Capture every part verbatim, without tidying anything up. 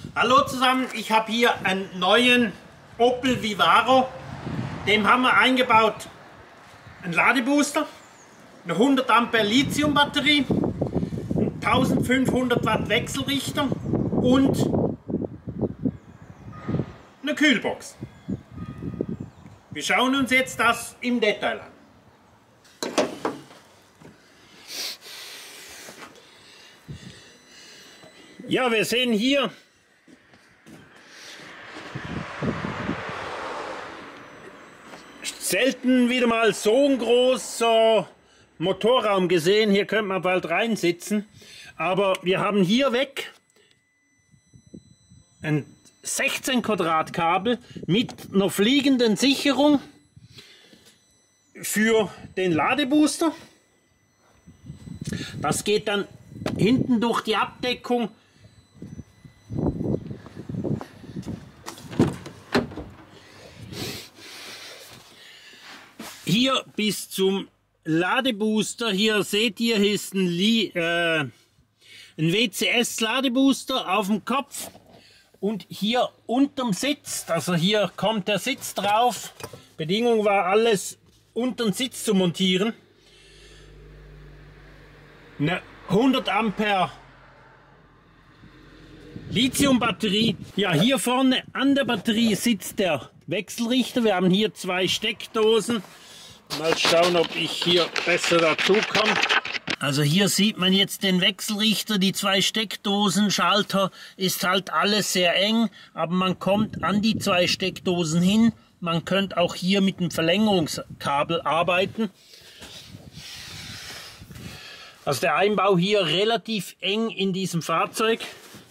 Hallo zusammen, ich habe hier einen neuen Opel Vivaro. Dem haben wir eingebaut einen Ladebooster, eine hundert Ampere Lithium Batterie, einen eintausendfünfhundert Watt Wechselrichter und eine Kühlbox. Wir schauen uns jetzt das im Detail an. Ja, wir sehen hier selten wieder mal so ein großer Motorraum gesehen. Hier könnte man bald reinsitzen. Aber wir haben hier weg ein sechzehn Quadrat Kabel mit einer fliegenden Sicherung für den Ladebooster. Das geht dann hinten durch die Abdeckung hier bis zum Ladebooster. Hier seht ihr, hier ist ein, äh, ein W C S Ladebooster auf dem Kopf. Und hier unterm Sitz, also hier kommt der Sitz drauf. Bedingung war, alles unter den Sitz zu montieren. Eine hundert Ampere Lithium-Batterie. Ja, hier vorne an der Batterie sitzt der Wechselrichter. Wir haben hier zwei Steckdosen. Mal schauen, ob ich hier besser dazu komme. Also hier sieht man jetzt den Wechselrichter, die zwei Steckdosen, Schalter, ist halt alles sehr eng, aber man kommt an die zwei Steckdosen hin. Man könnte auch hier mit dem Verlängerungskabel arbeiten. Also der Einbau hier relativ eng in diesem Fahrzeug.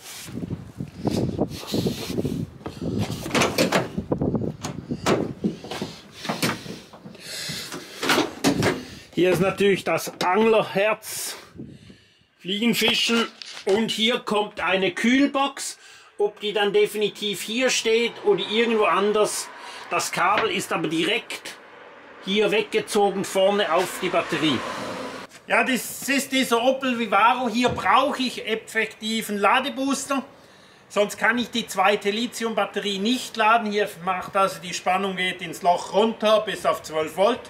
Hier ist natürlich das Anglerherz, Fliegenfischen, und hier kommt eine Kühlbox. Ob die dann definitiv hier steht oder irgendwo anders, das Kabel ist aber direkt hier weggezogen vorne auf die Batterie. Ja, das ist dieser Opel Vivaro. Hier brauche ich effektiv einen Ladebooster, sonst kann ich die zweite Lithium-Batterie nicht laden. Hier macht also die Spannung, geht ins Loch runter bis auf zwölf Volt.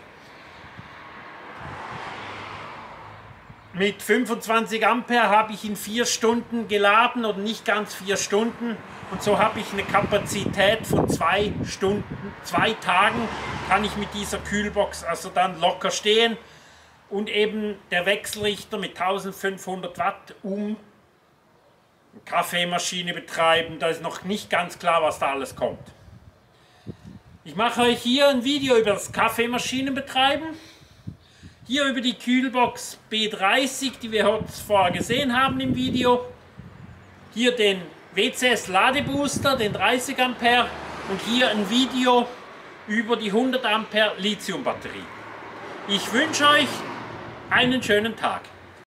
Mit fünfundzwanzig Ampere habe ich in vier Stunden geladen, oder nicht ganz vier Stunden. Und so habe ich eine Kapazität von zwei Stunden, zwei Tagen kann ich mit dieser Kühlbox also dann locker stehen. Und eben der Wechselrichter mit eintausendfünfhundert Watt, um eine Kaffeemaschine betreiben. Da ist noch nicht ganz klar, was da alles kommt. Ich mache euch hier ein Video über das Kaffeemaschinenbetreiben. Hier über die Kühlbox B dreißig, die wir vorher gesehen haben im Video. Hier den W C S Ladebooster, den dreißig Ampere. Und hier ein Video über die hundert Ampere Lithium Batterie. Ich wünsche euch einen schönen Tag.